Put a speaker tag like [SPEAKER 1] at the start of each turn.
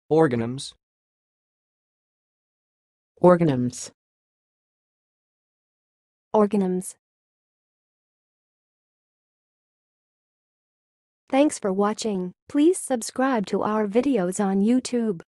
[SPEAKER 1] organums,
[SPEAKER 2] organums,
[SPEAKER 3] organums. Thanks for watching. Please subscribe to our videos on YouTube.